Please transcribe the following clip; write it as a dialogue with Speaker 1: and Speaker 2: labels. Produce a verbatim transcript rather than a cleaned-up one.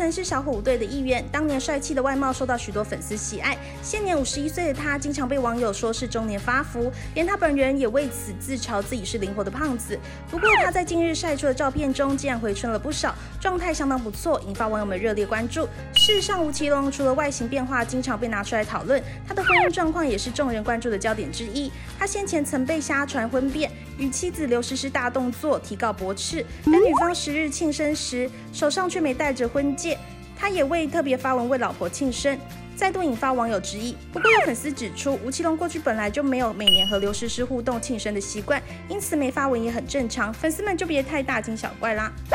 Speaker 1: 曾是小虎队的一员，当年帅气的外貌受到许多粉丝喜爱。现年五十一岁的他，经常被网友说是中年发福，连他本人也为此自嘲自己是灵活的胖子。不过他在近日晒出的照片中，竟然回春了不少，状态相当不错，引发网友们热烈关注。事实上，吴奇隆除了外形变化经常被拿出来讨论，他的婚姻状况也是众人关注的焦点之一。他先前曾被瞎传婚变，与妻子刘诗诗大动作提告驳斥，但女方十日庆生时手上却没戴着婚戒，他也未特别发文为老婆庆生，再度引发网友质疑。不过有粉丝指出，吴奇隆过去本来就没有每年和刘诗诗互动庆生的习惯，因此没发文也很正常，粉丝们就别太大惊小怪啦。